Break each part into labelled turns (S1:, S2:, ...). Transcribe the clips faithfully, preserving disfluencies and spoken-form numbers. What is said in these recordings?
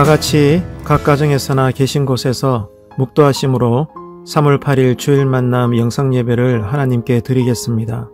S1: 다 같이 각 가정에서나 계신 곳에서 묵도하심으로 삼월 팔일 주일 만남 영상 예배를 하나님께 드리겠습니다.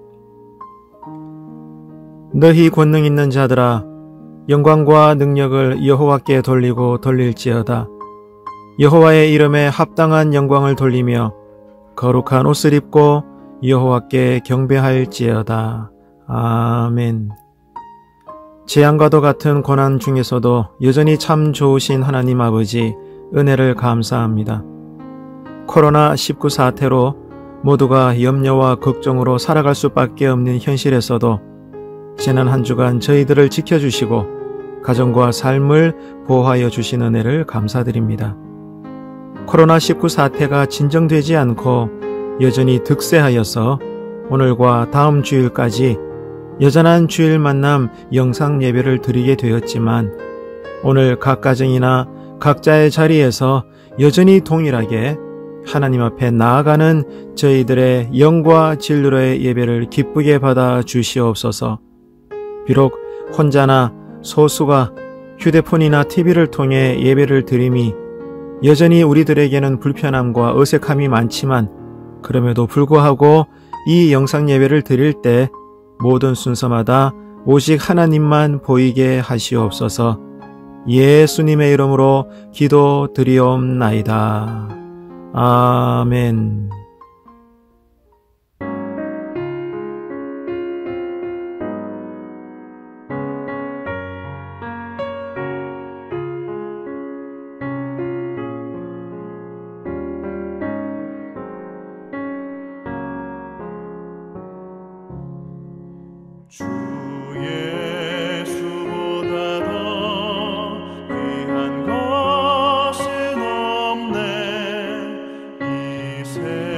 S1: 너희 권능 있는 자들아, 영광과 능력을 여호와께 돌리고 돌릴지어다. 여호와의 이름에 합당한 영광을 돌리며 거룩한 옷을 입고 여호와께 경배할지어다. 아멘. 재앙과도 같은 고난 중에서도 여전히 참 좋으신 하나님 아버지, 은혜를 감사합니다. 코로나 십구 사태로 모두가 염려와 걱정으로 살아갈 수밖에 없는 현실에서도 지난 한 주간 저희들을 지켜주시고 가정과 삶을 보호하여 주신 은혜를 감사드립니다. 코로나 십구 사태가 진정되지 않고 여전히 득세하여서 오늘과 다음 주일까지 여전한 주일 만남 영상 예배를 드리게 되었지만, 오늘 각 가정이나 각자의 자리에서 여전히 동일하게 하나님 앞에 나아가는 저희들의 영과 진리로의 예배를 기쁘게 받아 주시옵소서. 비록 혼자나 소수가 휴대폰이나 티비를 통해 예배를 드림이 여전히 우리들에게는 불편함과 어색함이 많지만, 그럼에도 불구하고 이 영상 예배를 드릴 때 모든 순서마다 오직 하나님만 보이게 하시옵소서. 예수님의 이름으로 기도드리옵나이다. 아멘.
S2: 주 예수보다 더 귀한 것은 없네. 이 세상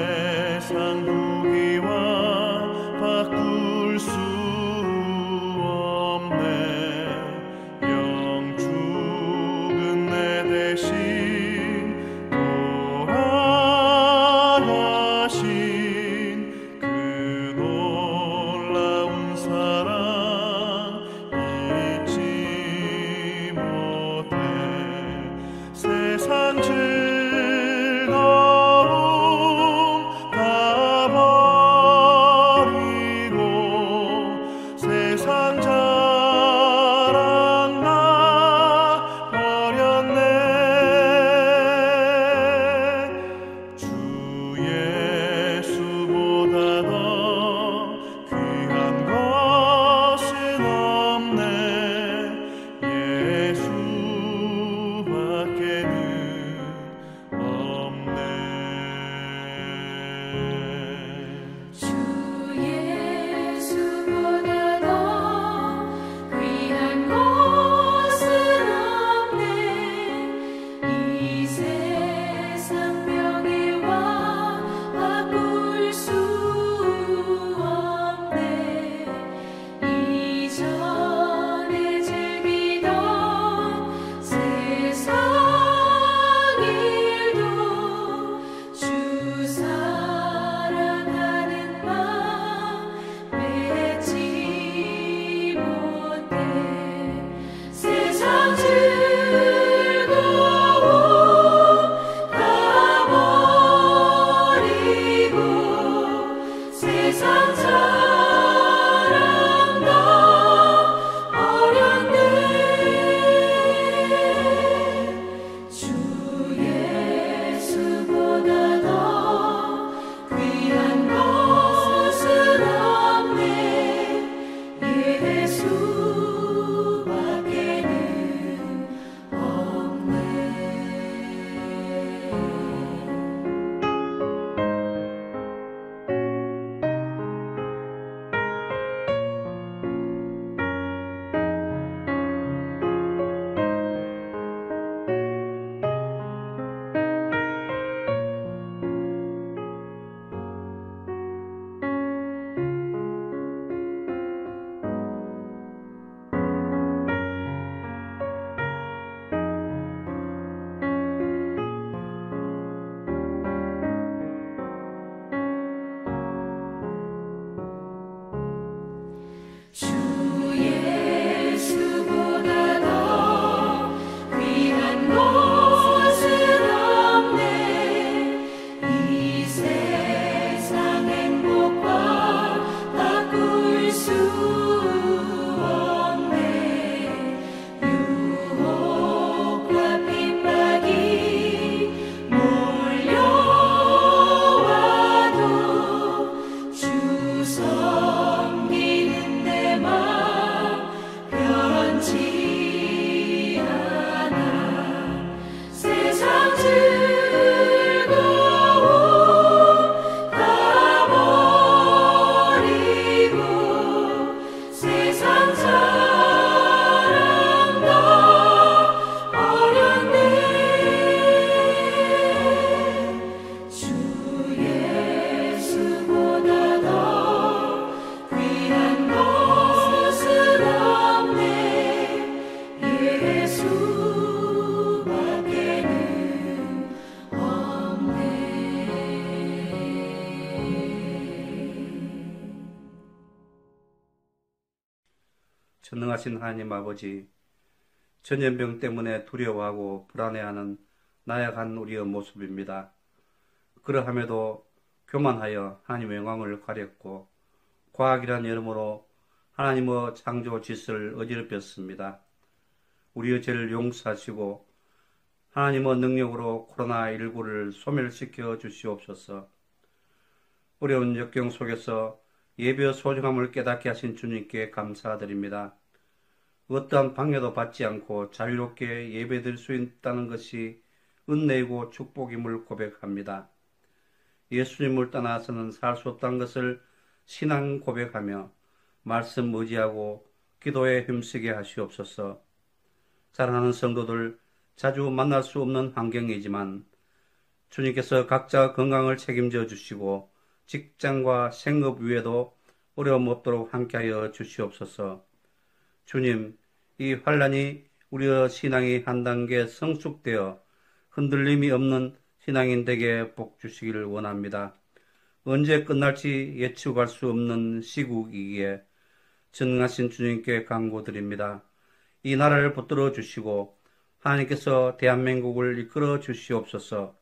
S3: 전능하신 하나님 아버지, 전염병 때문에 두려워하고 불안해하는 나약한 우리의 모습입니다. 그러함에도 교만하여 하나님의 영광을 가렸고 과학이란 이름으로 하나님의 창조 질서를 어지럽혔습니다. 우리의 죄를 용서하시고 하나님의 능력으로 코로나십구를 소멸시켜 주시옵소서. 어려운 역경 속에서 예배의 소중함을 깨닫게 하신 주님께 감사드립니다. 어떠한 방해도 받지 않고 자유롭게 예배드릴 수 있다는 것이 은혜이고 축복임을 고백합니다. 예수님을 떠나서는 살 수 없다는 것을 신앙 고백하며 말씀 의지하고 기도에 힘쓰게 하시옵소서. 사랑하는 성도들, 자주 만날 수 없는 환경이지만 주님께서 각자 건강을 책임져 주시고 직장과 생업 위에도 어려움 없도록 함께하여 주시옵소서. 주님, 이 환란이 우리의 신앙이 한 단계 성숙되어 흔들림이 없는 신앙인에게 복 주시기를 원합니다. 언제 끝날지 예측할 수 없는 시국이기에 전능하신 주님께 간구드립니다. 이 나라를 붙들어 주시고 하나님께서 대한민국을 이끌어 주시옵소서.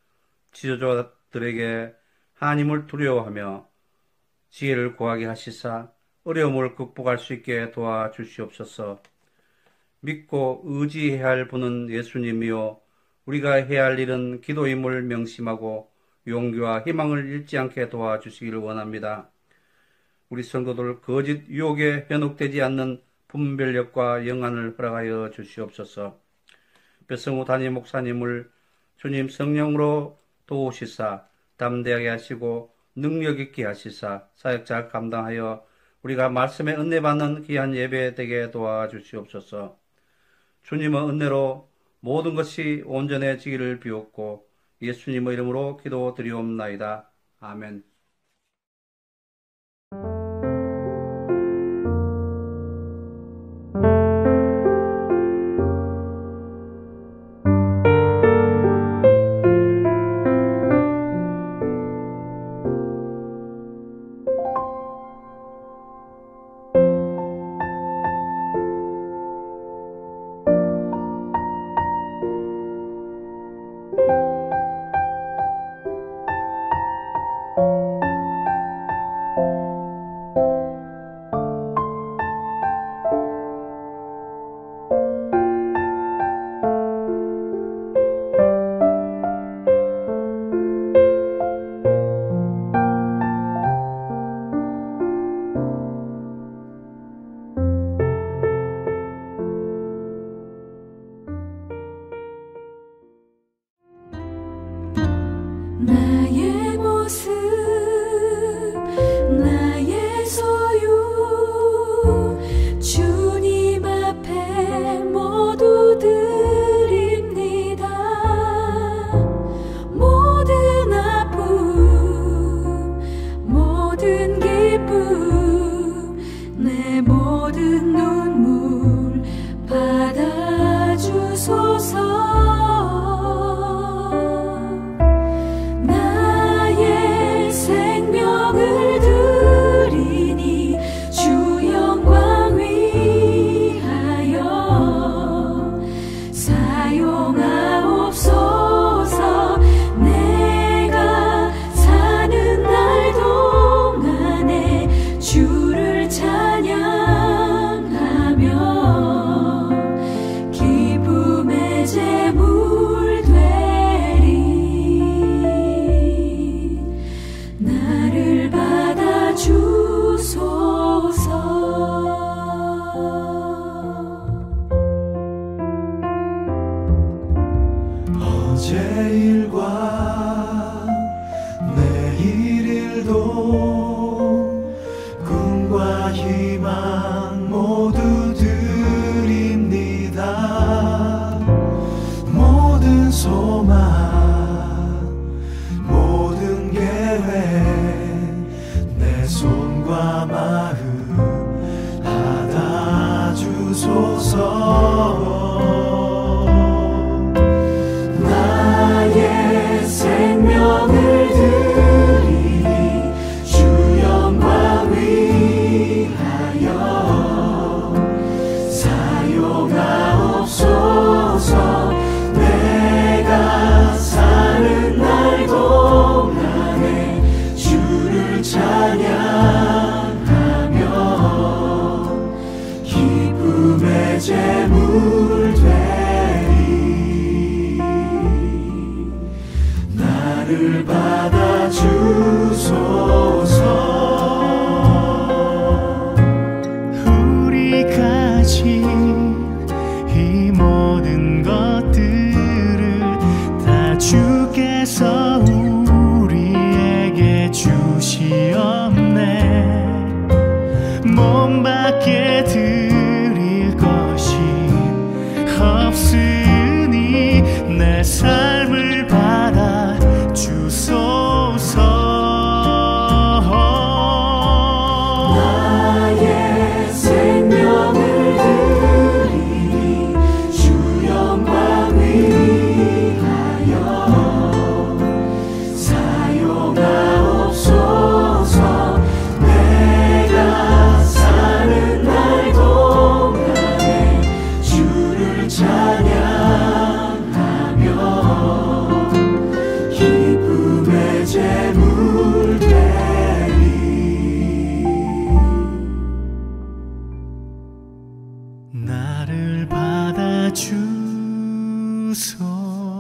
S3: 지도자들에게 하나님을 두려워하며 지혜를 구하게 하시사 어려움을 극복할 수 있게 도와주시옵소서. 믿고 의지해야 할 분은 예수님이요, 우리가 해야 할 일은 기도임을 명심하고 용기와 희망을 잃지 않게 도와주시기를 원합니다. 우리 성도들 거짓 유혹에 현혹되지 않는 분별력과 영안을 허락하여 주시옵소서. 배성우 담임 목사님을 주님 성령으로 도우시사 담대하게 하시고 능력 있게 하시사 사역 잘 감당하여 우리가 말씀에 은혜 받는 귀한 예배 되게 도와주시옵소서. 주님의 은혜로 모든 것이 온전해지기를 비옵고 예수님의 이름으로 기도드리옵나이다. 아멘.
S4: 나의 모습 나의 소유 주님 앞에 모두 드립니다. 모든 아픔 모든 기쁨 내 모든 눈물 받아주소서.
S5: 주 영광 위하여
S2: 나를 받아주소서. 우리 가진 이 모든 것들을 다 주께서 우리에게 주시옵네. 몸밖에 드릴 것이 없으니 내 삶을 받아 주소서. 나의 생명을 드리니 주 영광 위하여 사용하옵소서. 내가 사는 날 동안에 주를 찬양하며 기쁨의 제물 되리. 나를 받아주소서.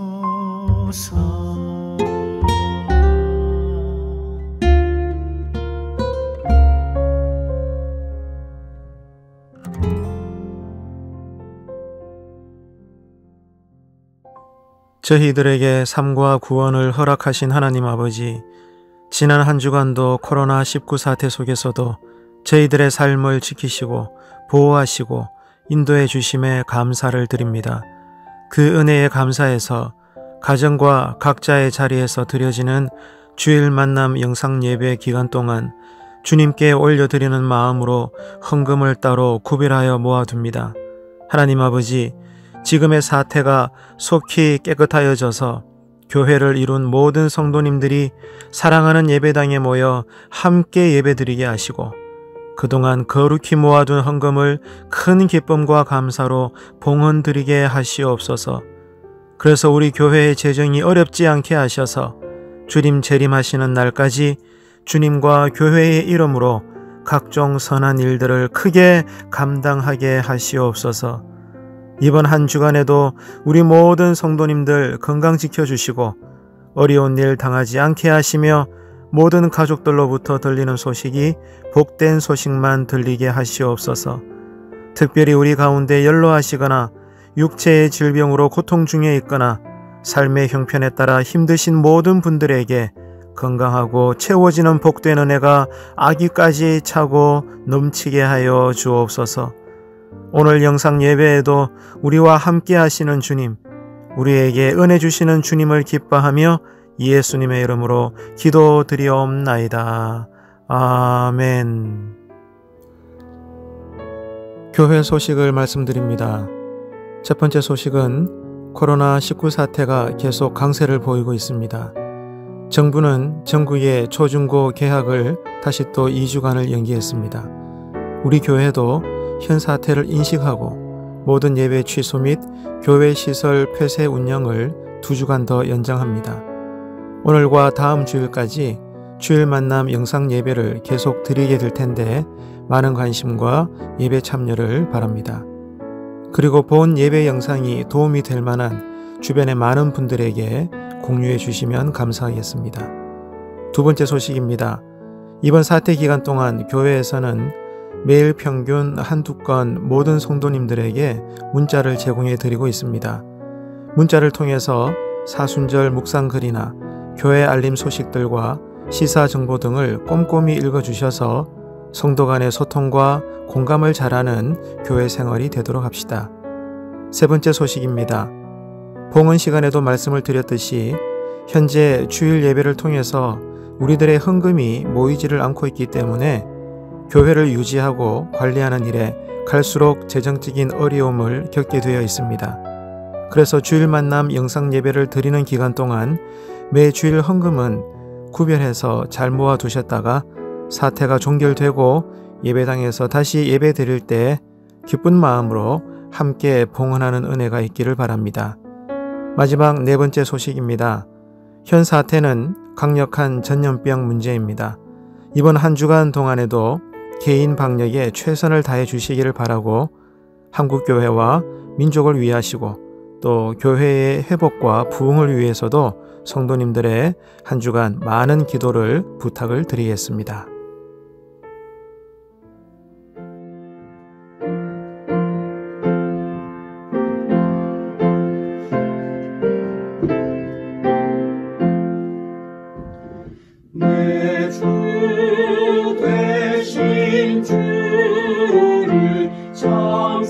S1: 저희들에게 삶과 구원을 허락하신 하나님 아버지, 지난 한 주간도 코로나 십구 사태 속에서도 저희들의 삶을 지키시고 보호하시고 인도해 주심에 감사를 드립니다. 그 은혜에 감사해서 가정과 각자의 자리에서 드려지는 주일 만남 영상 예배 기간 동안 주님께 올려드리는 마음으로 헌금을 따로 구별하여 모아둡니다. 하나님 아버지, 지금의 사태가 속히 깨끗하여져서 교회를 이룬 모든 성도님들이 사랑하는 예배당에 모여 함께 예배드리게 하시고 그동안 거룩히 모아둔 헌금을 큰 기쁨과 감사로 봉헌드리게 하시옵소서. 그래서 우리 교회의 재정이 어렵지 않게 하셔서 주님 재림하시는 날까지 주님과 교회의 이름으로 각종 선한 일들을 크게 감당하게 하시옵소서. 이번 한 주간에도 우리 모든 성도님들 건강 지켜주시고 어려운 일 당하지 않게 하시며 모든 가족들로부터 들리는 소식이 복된 소식만 들리게 하시옵소서. 특별히 우리 가운데 연로하시거나 육체의 질병으로 고통 중에 있거나 삶의 형편에 따라 힘드신 모든 분들에게 건강하고 채워지는 복된 은혜가 아기까지 차고 넘치게 하여 주옵소서. 오늘 영상 예배에도 우리와 함께 하시는 주님, 우리에게 은혜 주시는 주님을 기뻐하며 예수님의 이름으로 기도드리옵나이다. 아멘. 교회 소식을 말씀드립니다. 첫 번째 소식은 코로나 십구 사태가 계속 강세를 보이고 있습니다. 정부는 전국의 초중고 개학을 다시 또 이 주간을 연기했습니다. 우리 교회도 현 사태를 인식하고 모든 예배 취소 및 교회 시설 폐쇄 운영을 두 주간 더 연장합니다. 오늘과 다음 주일까지 주일 만남 영상 예배를 계속 드리게 될 텐데 많은 관심과 예배 참여를 바랍니다. 그리고 본 예배 영상이 도움이 될 만한 주변의 많은 분들에게 공유해 주시면 감사하겠습니다. 두 번째 소식입니다. 이번 사태 기간 동안 교회에서는 매일 평균 한두 건 모든 성도님들에게 문자를 제공해 드리고 있습니다. 문자를 통해서 사순절 묵상글이나 교회 알림 소식들과 시사 정보 등을 꼼꼼히 읽어주셔서 성도 간의 소통과 공감을 잘하는 교회 생활이 되도록 합시다. 세 번째 소식입니다. 봉헌 시간에도 말씀을 드렸듯이 현재 주일 예배를 통해서 우리들의 헌금이 모이지를 않고 있기 때문에 교회를 유지하고 관리하는 일에 갈수록 재정적인 어려움을 겪게 되어 있습니다. 그래서 주일 만남 영상 예배를 드리는 기간 동안 매 주일 헌금은 구별해서 잘 모아 두셨다가 사태가 종결되고 예배당에서 다시 예배 드릴 때 기쁜 마음으로 함께 봉헌하는 은혜가 있기를 바랍니다. 마지막 네 번째 소식입니다. 현 사태는 강력한 전염병 문제입니다. 이번 한 주간 동안에도 개인 방역에 최선을 다해 주시기를 바라고 한국교회와 민족을 위하시고 또 교회의 회복과 부흥을 위해서도 성도님들의 한 주간 많은 기도를 부탁을 드리겠습니다.
S2: 내 주 되신 주를 참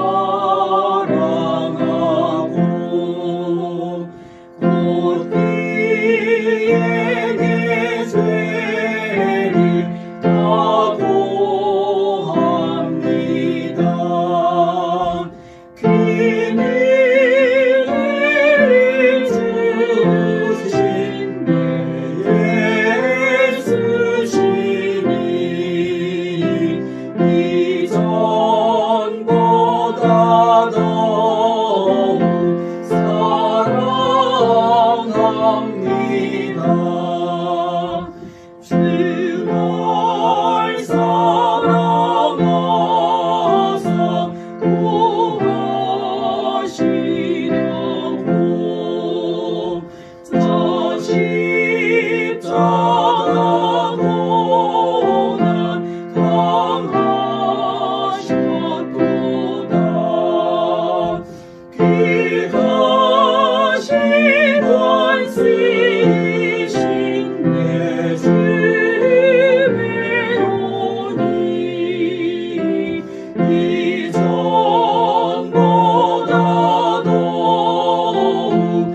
S2: 사랑하고 곧 그의 내 죄를 다 고합니다. 그는 주신 내 예수시니 이전보다 더욱 사랑합니다. 주를 사랑하사 구하시려고 저 십자가 고난 당하셨도다. 그 가신 원수이신 내 주 외로니 이전보다 더욱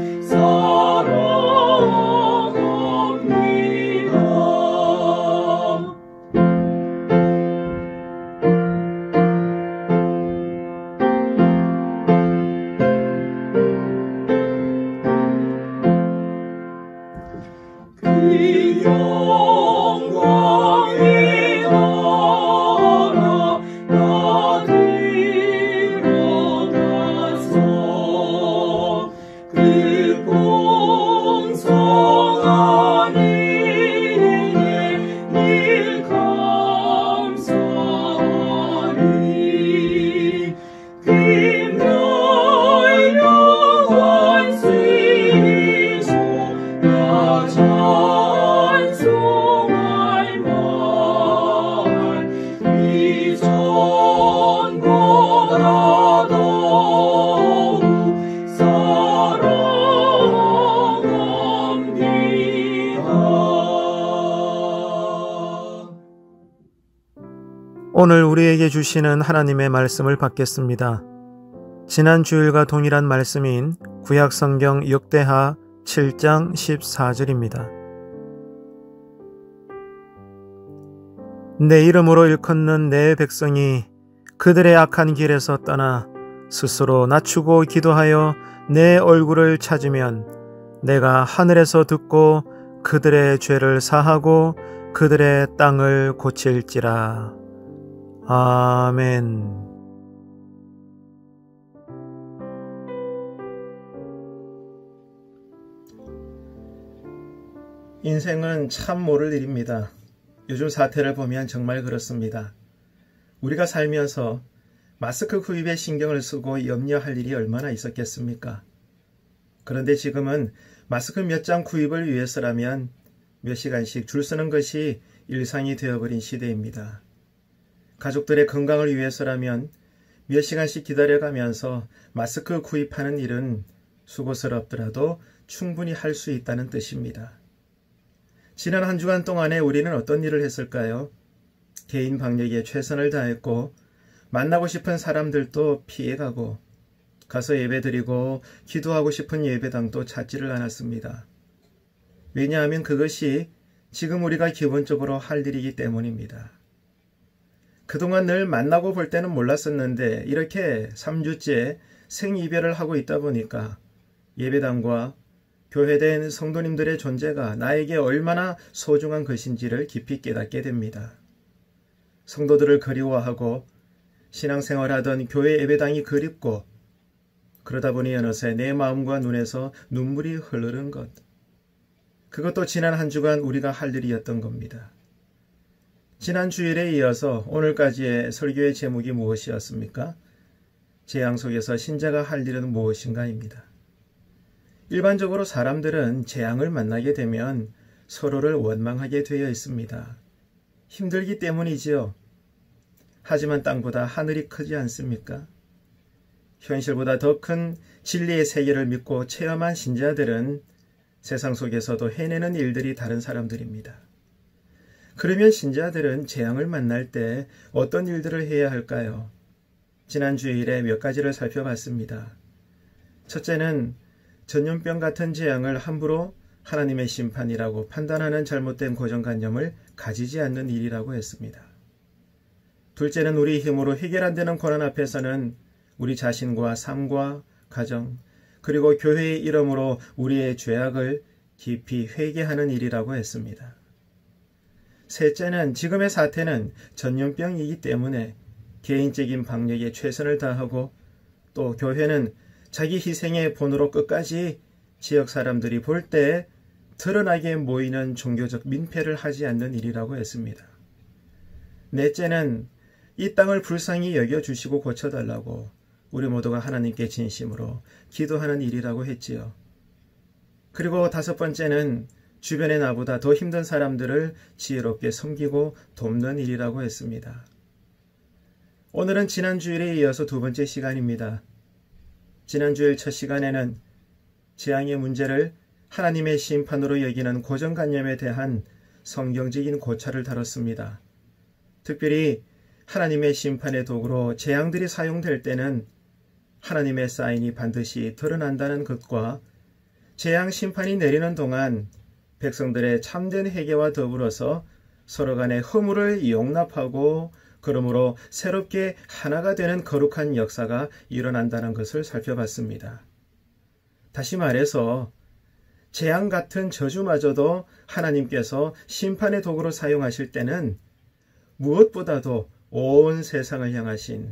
S2: 사랑합니다. 그 영광의 나라 나 들어가서 그 풍성한 은혜 늘 감사하리. 그 멸류관 쓰이소 나 찬송할 말 이전보다 더욱 사랑합니다.
S1: 오늘 우리에게 주시는 하나님의 말씀을 받겠습니다. 지난 주일과 동일한 말씀인 구약성경 역대하 칠 장 십사 절입니다. 내 이름으로 일컫는 내 백성이 그들의 악한 길에서 떠나 스스로 낮추고 기도하여 내 얼굴을 찾으면 내가 하늘에서 듣고 그들의 죄를 사하고 그들의 땅을 고칠지라. 아멘. 인생은 참 모를 일입니다. 요즘 사태를 보면 정말 그렇습니다. 우리가 살면서 마스크 구입에 신경을 쓰고 염려할 일이 얼마나 있었겠습니까? 그런데 지금은 마스크 몇 장 구입을 위해서라면 몇 시간씩 줄 서는 것이 일상이 되어버린 시대입니다. 가족들의 건강을 위해서라면 몇 시간씩 기다려가면서 마스크 구입하는 일은 수고스럽더라도 충분히 할 수 있다는 뜻입니다. 지난 한 주간 동안에 우리는 어떤 일을 했을까요? 개인 방역에 최선을 다했고 만나고 싶은 사람들도 피해가고 가서 예배드리고 기도하고 싶은 예배당도 찾지를 않았습니다. 왜냐하면 그것이 지금 우리가 기본적으로 할 일이기 때문입니다. 그동안 늘 만나고 볼 때는 몰랐었는데 이렇게 삼 주째 생이별을 하고 있다 보니까 예배당과 교회된 성도님들의 존재가 나에게 얼마나 소중한 것인지를 깊이 깨닫게 됩니다. 성도들을 그리워하고 신앙생활하던 교회 예배당이 그립고 그러다 보니 어느새 내 마음과 눈에서 눈물이 흐르는 것. 그것도 지난 한 주간 우리가 할 일이었던 겁니다. 지난 주일에 이어서 오늘까지의 설교의 제목이 무엇이었습니까? 재앙 속에서 신자가 할 일은 무엇인가입니다. 일반적으로 사람들은 재앙을 만나게 되면 서로를 원망하게 되어 있습니다. 힘들기 때문이지요. 하지만 땅보다 하늘이 크지 않습니까? 현실보다 더 큰 진리의 세계를 믿고 체험한 신자들은 세상 속에서도 해내는 일들이 다른 사람들입니다. 그러면 신자들은 재앙을 만날 때 어떤 일들을 해야 할까요? 지난 주일에 몇 가지를 살펴봤습니다. 첫째는 전염병 같은 재앙을 함부로 하나님의 심판이라고 판단하는 잘못된 고정관념을 가지지 않는 일이라고 했습니다. 둘째는 우리 힘으로 해결 안 되는 고난 앞에서는 우리 자신과 삶과 가정 그리고 교회의 이름으로 우리의 죄악을 깊이 회개하는 일이라고 했습니다. 셋째는 지금의 사태는 전염병이기 때문에 개인적인 방역에 최선을 다하고 또 교회는 자기 희생의 본으로 끝까지 지역 사람들이 볼 때 드러나게 모이는 종교적 민폐를 하지 않는 일이라고 했습니다. 넷째는 이 땅을 불쌍히 여겨주시고 고쳐달라고 우리 모두가 하나님께 진심으로 기도하는 일이라고 했지요. 그리고 다섯 번째는 주변의 나보다 더 힘든 사람들을 지혜롭게 섬기고 돕는 일이라고 했습니다. 오늘은 지난 주일에 이어서 두 번째 시간입니다. 지난 주일 첫 시간에는 재앙의 문제를 하나님의 심판으로 여기는 고정관념에 대한 성경적인 고찰을 다뤘습니다. 특별히 하나님의 심판의 도구로 재앙들이 사용될 때는 하나님의 사인이 반드시 드러난다는 것과 재앙 심판이 내리는 동안 백성들의 참된 회개와 더불어서 서로 간의 허물을 용납하고 그러므로 새롭게 하나가 되는 거룩한 역사가 일어난다는 것을 살펴봤습니다. 다시 말해서 재앙 같은 저주마저도 하나님께서 심판의 도구로 사용하실 때는 무엇보다도 온 세상을 향하신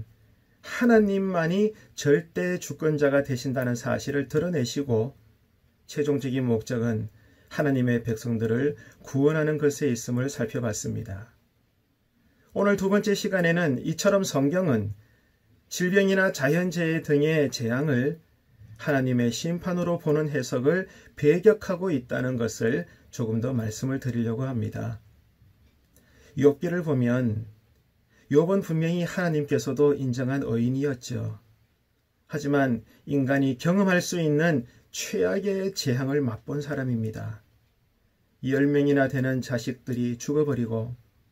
S1: 하나님만이 절대 주권자가 되신다는 사실을 드러내시고 최종적인 목적은 하나님의 백성들을 구원하는 것에 있음을 살펴봤습니다. 오늘 두 번째 시간에는 이처럼 성경은 질병이나 자연재해 등의 재앙을 하나님의 심판으로 보는 해석을 배격하고 있다는 것을 조금 더 말씀을 드리려고 합니다. 욥기를 보면 욥은 분명히 하나님께서도 인정한 의인이었죠. 하지만 인간이 경험할 수 있는 최악의 재앙을 맛본 사람입니다. 열 명이나 되는 자식들이 죽어버리고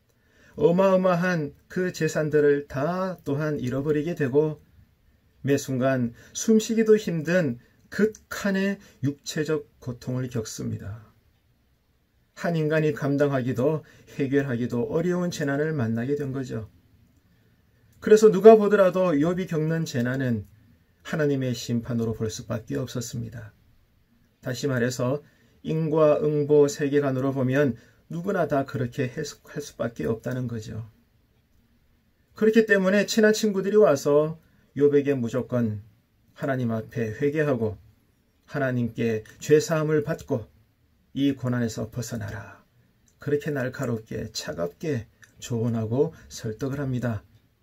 S1: 어마어마한 그 재산들을 다 또한 잃어버리게 되고 매 순간 숨쉬기도 힘든 극한의 육체적 고통을 겪습니다. 한 인간이 감당하기도 해결하기도 어려운 재난을 만나게 된 거죠. 그래서 누가 보더라도 욥이 겪는 재난은 하나님의 심판으로 볼 수밖에 없었습니다. 다시 말해서 인과응보 세계관으로 보면 누구나 다 그렇게 해석할 수밖에 없다는 거죠. 그렇기 때문에 친한 친구들이 와서 욥에게 무조건 하나님 앞에 회개하고 하나님께 죄사함을 받고 이 고난에서 벗어나라. 그렇게 날카롭게 차갑게 조언하고 설득을 합니다.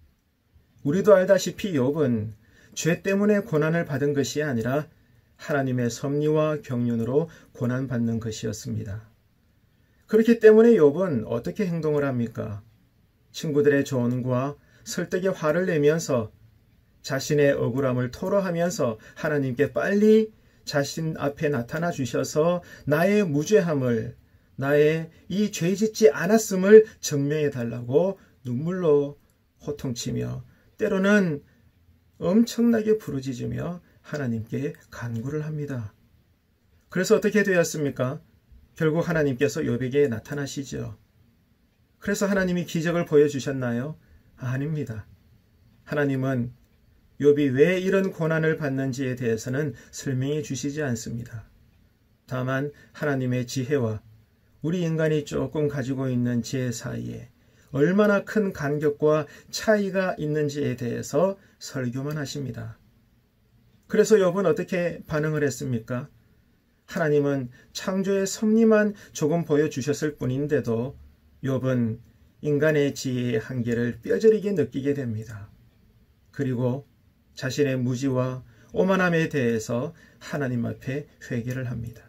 S1: 우리도 알다시피 욥은 죄 때문에 고난을 받은 것이 아니라 하나님의 섭리와 경륜으로 고난받는 것이었습니다. 그렇기 때문에 욥은 어떻게 행동을 합니까? 친구들의 조언과 설득에 화를 내면서 자신의 억울함을 토로하면서 하나님께 빨리 자신 앞에 나타나 주셔서 나의 무죄함을, 나의 이 죄짓지 않았음을 증명해 달라고 눈물로 호통치며 때로는 엄청나게 부르짖으며 하나님께 간구를 합니다. 그래서 어떻게 되었습니까? 결국 하나님께서 욥에게 나타나시죠. 그래서 하나님이 기적을 보여주셨나요? 아닙니다. 하나님은 욥이 왜 이런 고난을 받는지에 대해서는 설명해 주시지 않습니다. 다만 하나님의 지혜와 우리 인간이 조금 가지고 있는 지혜 사이에 얼마나 큰 간격과 차이가 있는지에 대해서 설교만 하십니다. 그래서 욥은 어떻게 반응을 했습니까? 하나님은 창조의 섭리만 조금 보여주셨을 뿐인데도 욥은 인간의 지혜의 한계를 뼈저리게 느끼게 됩니다. 그리고 자신의 무지와 오만함에 대해서 하나님 앞에 회개를 합니다.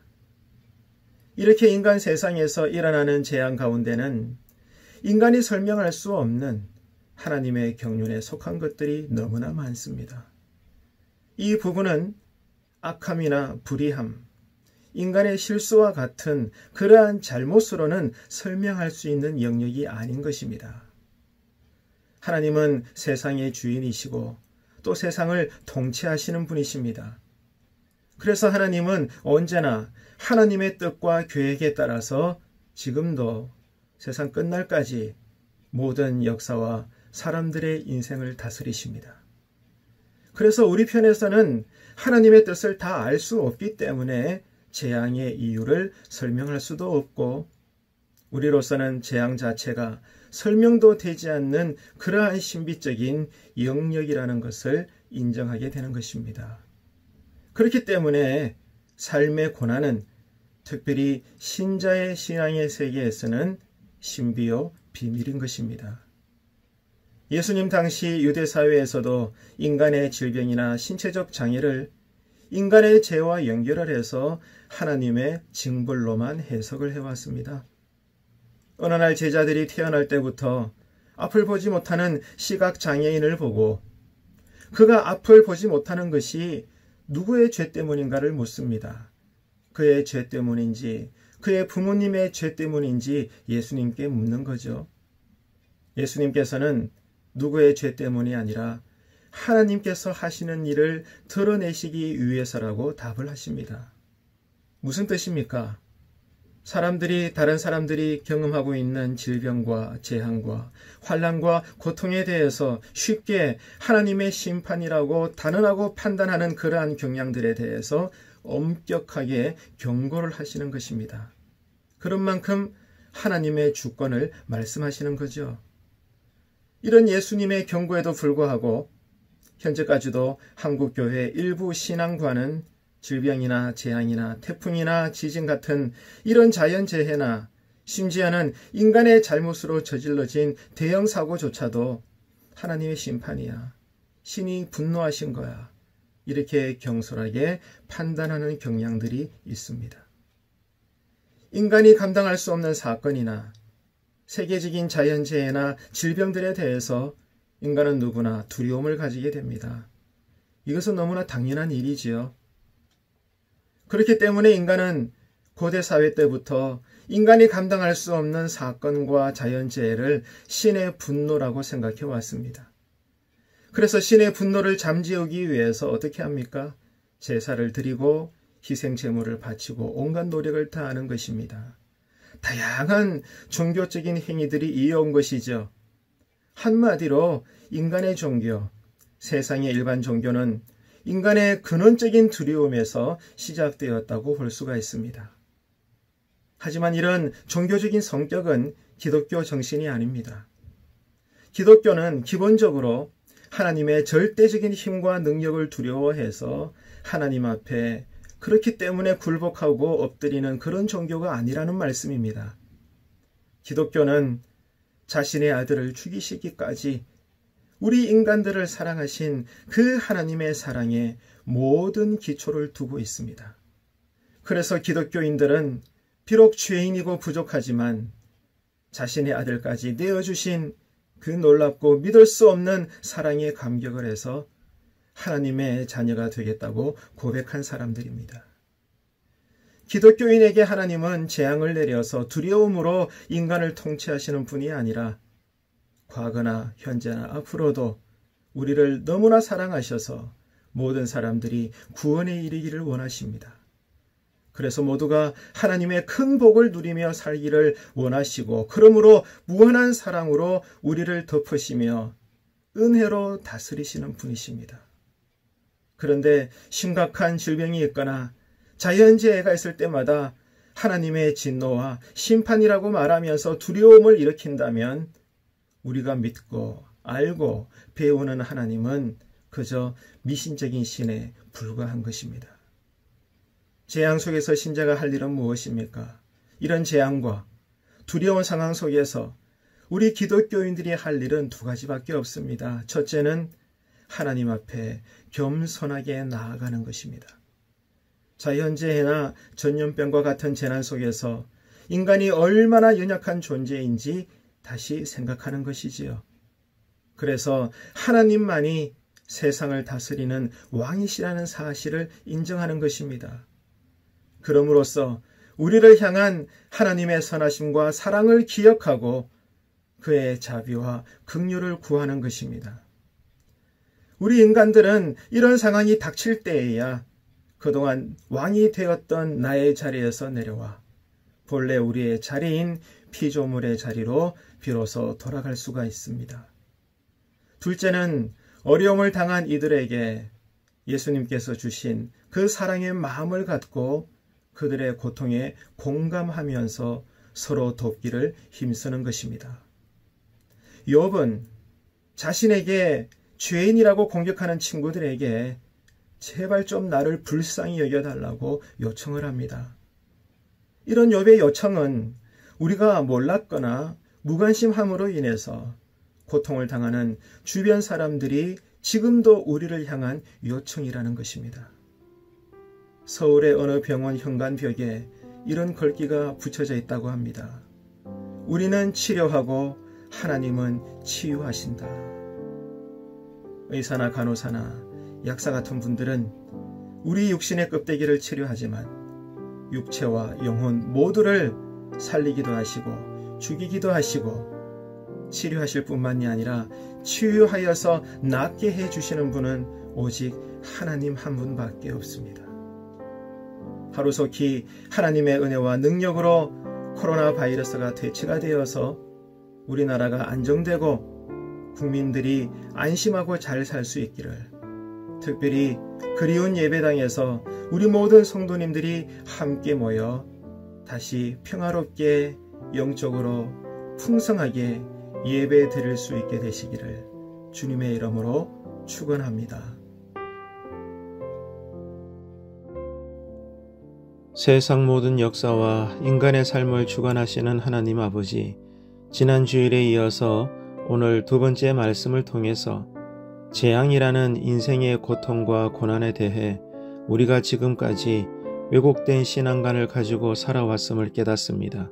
S1: 이렇게 인간 세상에서 일어나는 재앙 가운데는 인간이 설명할 수 없는 하나님의 경륜에 속한 것들이 너무나 많습니다. 이 부분은 악함이나 불의함, 인간의 실수와 같은 그러한 잘못으로는 설명할 수 있는 영역이 아닌 것입니다. 하나님은 세상의 주인이시고 또 세상을 통치하시는 분이십니다. 그래서 하나님은 언제나 하나님의 뜻과 계획에 따라서 지금도 세상 끝날까지 모든 역사와 사람들의 인생을 다스리십니다. 그래서 우리 편에서는 하나님의 뜻을 다 알 수 없기 때문에 재앙의 이유를 설명할 수도 없고, 우리로서는 재앙 자체가 설명도 되지 않는 그러한 신비적인 영역이라는 것을 인정하게 되는 것입니다. 그렇기 때문에 삶의 고난은 특별히 신자의 신앙의 세계에서는 신비요 비밀인 것입니다. 예수님 당시 유대 사회에서도 인간의 질병이나 신체적 장애를 인간의 죄와 연결을 해서 하나님의 징벌로만 해석을 해왔습니다. 어느 날 제자들이 태어날 때부터 앞을 보지 못하는 시각장애인을 보고 그가 앞을 보지 못하는 것이 누구의 죄 때문인가를 묻습니다. 그의 죄 때문인지 그의 부모님의 죄 때문인지 예수님께 묻는 거죠. 예수님께서는 누구의 죄 때문이 아니라 하나님께서 하시는 일을 드러내시기 위해서라고 답을 하십니다. 무슨 뜻입니까? 사람들이 다른 사람들이 경험하고 있는 질병과 재앙과 환난과 고통에 대해서 쉽게 하나님의 심판이라고 단언하고 판단하는 그러한 경향들에 대해서 엄격하게 경고를 하시는 것입니다. 그런 만큼 하나님의 주권을 말씀하시는 거죠. 이런 예수님의 경고에도 불구하고 현재까지도 한국교회 일부 신앙과는 질병이나 재앙이나 태풍이나 지진 같은 이런 자연재해나 심지어는 인간의 잘못으로 저질러진 대형 사고조차도 하나님의 심판이야, 신이 분노하신 거야, 이렇게 경솔하게 판단하는 경향들이 있습니다. 인간이 감당할 수 없는 사건이나 세계적인 자연재해나 질병들에 대해서 인간은 누구나 두려움을 가지게 됩니다. 이것은 너무나 당연한 일이지요. 그렇기 때문에 인간은 고대 사회 때부터 인간이 감당할 수 없는 사건과 자연재해를 신의 분노라고 생각해 왔습니다. 그래서 신의 분노를 잠재우기 위해서 어떻게 합니까? 제사를 드리고 희생제물을 바치고 온갖 노력을 다하는 것입니다. 다양한 종교적인 행위들이 이어온 것이죠. 한마디로 인간의 종교, 세상의 일반 종교는 인간의 근원적인 두려움에서 시작되었다고 볼 수가 있습니다. 하지만 이런 종교적인 성격은 기독교 정신이 아닙니다. 기독교는 기본적으로 하나님의 절대적인 힘과 능력을 두려워해서 하나님 앞에 그렇기 때문에 굴복하고 엎드리는 그런 종교가 아니라는 말씀입니다. 기독교는 자신의 아들을 죽이시기까지 우리 인간들을 사랑하신 그 하나님의 사랑에 모든 기초를 두고 있습니다. 그래서 기독교인들은 비록 죄인이고 부족하지만 자신의 아들까지 내어주신 그 놀랍고 믿을 수 없는 사랑에 감격을 해서 하나님의 자녀가 되겠다고 고백한 사람들입니다. 기독교인에게 하나님은 재앙을 내려서 두려움으로 인간을 통치하시는 분이 아니라 과거나 현재나 앞으로도 우리를 너무나 사랑하셔서 모든 사람들이 구원에 이르기를 원하십니다. 그래서 모두가 하나님의 큰 복을 누리며 살기를 원하시고, 그러므로 무한한 사랑으로 우리를 덮으시며 은혜로 다스리시는 분이십니다. 그런데 심각한 질병이 있거나 자연재해가 있을 때마다 하나님의 진노와 심판이라고 말하면서 두려움을 일으킨다면 우리가 믿고 알고 배우는 하나님은 그저 미신적인 신에 불과한 것입니다. 재앙 속에서 신자가 할 일은 무엇입니까? 이런 재앙과 두려운 상황 속에서 우리 기독교인들이 할 일은 두 가지밖에 없습니다. 첫째는 하나님 앞에 겸손하게 나아가는 것입니다. 자연재해나 전염병과 같은 재난 속에서 인간이 얼마나 연약한 존재인지 다시 생각하는 것이지요. 그래서 하나님만이 세상을 다스리는 왕이시라는 사실을 인정하는 것입니다. 그럼으로써 우리를 향한 하나님의 선하심과 사랑을 기억하고 그의 자비와 긍휼을 구하는 것입니다. 우리 인간들은 이런 상황이 닥칠 때에야 그동안 왕이 되었던 나의 자리에서 내려와 본래 우리의 자리인 피조물의 자리로 비로소 돌아갈 수가 있습니다. 둘째는 어려움을 당한 이들에게 예수님께서 주신 그 사랑의 마음을 갖고 그들의 고통에 공감하면서 서로 돕기를 힘쓰는 것입니다. 욥은 자신에게 죄인이라고 공격하는 친구들에게 제발 좀 나를 불쌍히 여겨달라고 요청을 합니다. 이런 욥의 요청은 우리가 몰랐거나 무관심함으로 인해서 고통을 당하는 주변 사람들이 지금도 우리를 향한 요청이라는 것입니다. 서울의 어느 병원 현관벽에 이런 글귀가 붙여져 있다고 합니다. 우리는 치료하고 하나님은 치유하신다. 의사나 간호사나 약사 같은 분들은 우리 육신의 껍데기를 치료하지만 육체와 영혼 모두를 살리기도 하시고 죽이기도 하시고 치료하실 뿐만이 아니라 치유하여서 낫게 해주시는 분은 오직 하나님 한 분밖에 없습니다. 하루속히 하나님의 은혜와 능력으로 코로나 바이러스가 퇴치가 되어서 우리나라가 안정되고 국민들이 안심하고 잘 살 수 있기를, 특별히 그리운 예배당에서 우리 모든 성도님들이 함께 모여 다시 평화롭게 영적으로 풍성하게 예배 드릴 수 있게 되시기를 주님의 이름으로 축원합니다. 세상 모든 역사와 인간의 삶을 주관하시는 하나님 아버지, 지난 주일에 이어서 오늘 두 번째 말씀을 통해서 재앙이라는 인생의 고통과 고난에 대해 우리가 지금까지 왜곡된 신앙관을 가지고 살아왔음을 깨닫습니다.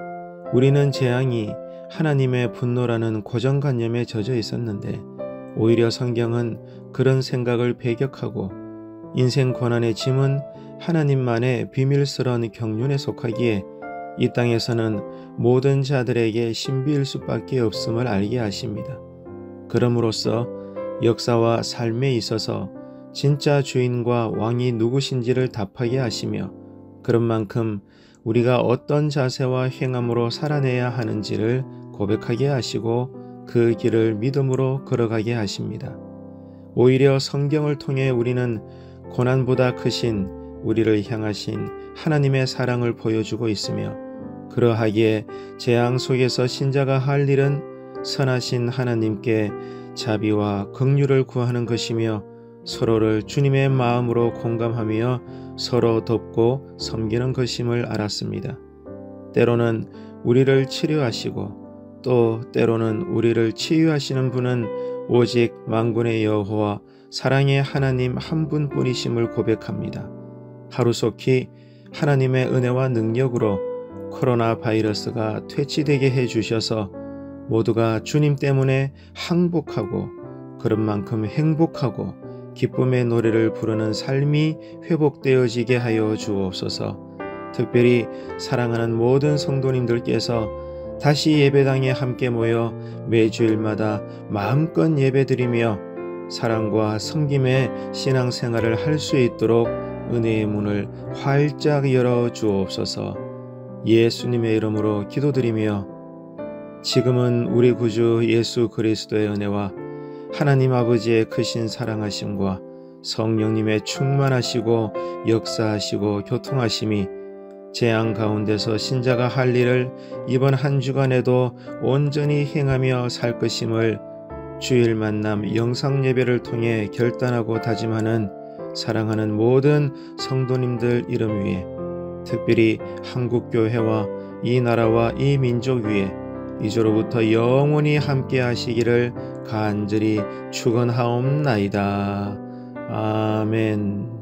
S1: 우리는 재앙이 하나님의 분노라는 고정관념에 젖어 있었는데, 오히려 성경은 그런 생각을 배격하고 인생 고난의 짐은 하나님만의 비밀스러운 경륜에 속하기에 이 땅에서는 모든 자들에게 신비일 수밖에 없음을 알게 하십니다. 그럼으로써 역사와 삶에 있어서 진짜 주인과 왕이 누구신지를 답하게 하시며, 그런 만큼 우리가 어떤 자세와 행함으로 살아내야 하는지를 고백하게 하시고 그 길을 믿음으로 걸어가게 하십니다. 오히려 성경을 통해 우리는 고난보다 크신 우리를 향하신 하나님의 사랑을 보여주고 있으며, 그러하기에 재앙 속에서 신자가 할 일은 선하신 하나님께 자비와 긍휼을 구하는 것이며, 서로를 주님의 마음으로 공감하며 서로 돕고 섬기는 것임을 알았습니다. 때로는 우리를 치료하시고 또 때로는 우리를 치유하시는 분은 오직 만군의 여호와 사랑의 하나님 한 분뿐이심을 고백합니다. 하루속히 하나님의 은혜와 능력으로 코로나 바이러스가 퇴치되게 해주셔서 모두가 주님 때문에 항복하고 그런 만큼 행복하고 기쁨의 노래를 부르는 삶이 회복되어지게 하여 주옵소서. 특별히 사랑하는 모든 성도님들께서 다시 예배당에 함께 모여 매주일마다 마음껏 예배드리며 사랑과 섬김의 신앙생활을 할 수 있도록 은혜의 문을 활짝 열어 주옵소서. 예수님의 이름으로 기도드리며, 지금은 우리 구주 예수 그리스도의 은혜와 하나님 아버지의 크신 사랑하심과 성령님의 충만하시고 역사하시고 교통하심이 재앙 가운데서 신자가 할 일을 이번 한 주간에도 온전히 행하며 살 것임을 주일 만남 영상 예배를 통해 결단하고 다짐하는 사랑하는 모든 성도님들 이름 위에, 특별히 한국교회와 이 나라와 이 민족 위에 이제로부터 영원히 함께 하시기를 간절히 축원하옵나이다. 아멘.